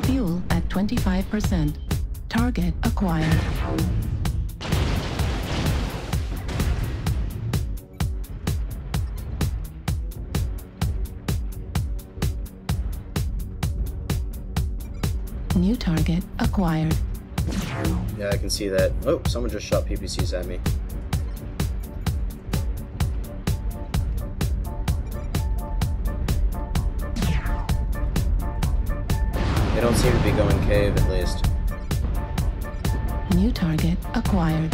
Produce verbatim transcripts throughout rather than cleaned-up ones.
Fuel at twenty-five percent. Target acquired. New target acquired. Yeah, I can see that. Oh, someone just shot P P Cs at me. They don't seem to be going cave, at least. New target acquired.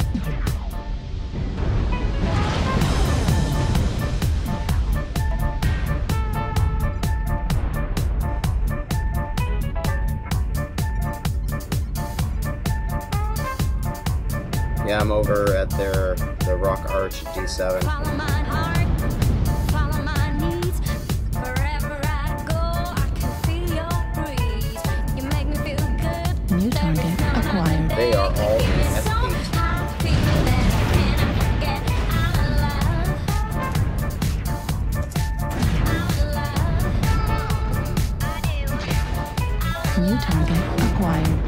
Yeah, I'm over at their the Rock Arch D seven. Follow my heart, follow my needs. Wherever I go, I can feel your breeze. You make me feel good. New target acquired. They are all in F eight. New target acquired.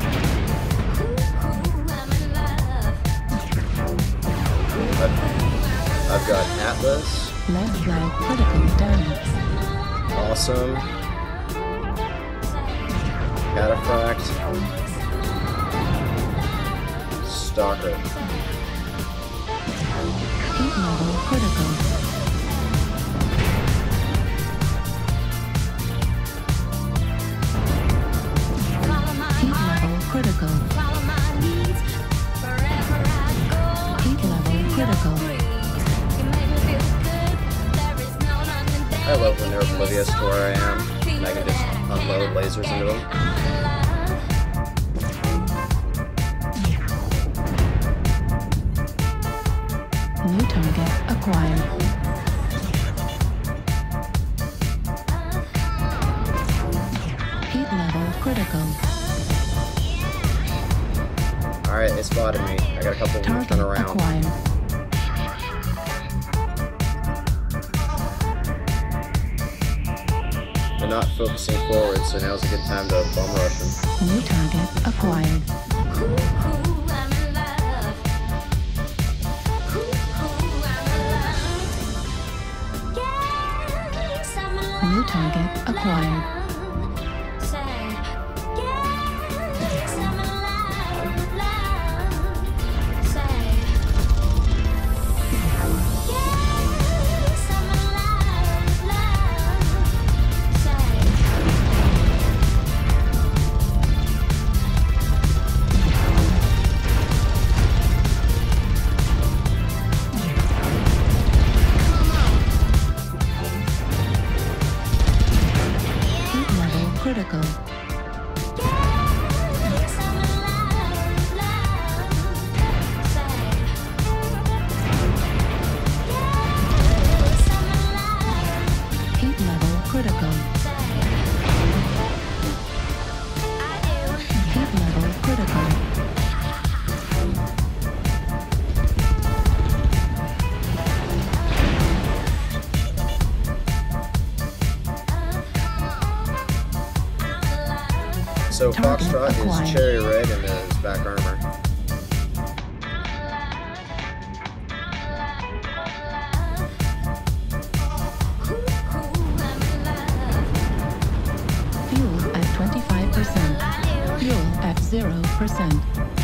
I've, I've got Atlas. Left flag critical damage. Awesome. Cataphract. Stalker. Heat level critical. Heat level critical. Heat level critical. I love when they're oblivious to where I am, and I can just unload lasers into them. New target acquired. Heat level critical. Alright, they spotted me. I got a couple of them to Target turn around. acquired. They're not focusing forward, so now's a good time to bomb rush them. New target acquired. New target acquired. Critical. Heat level critical. Heat level critical. So Foxtrot is cherry red in his back armor. Fuel at twenty-five percent. Fuel at zero percent.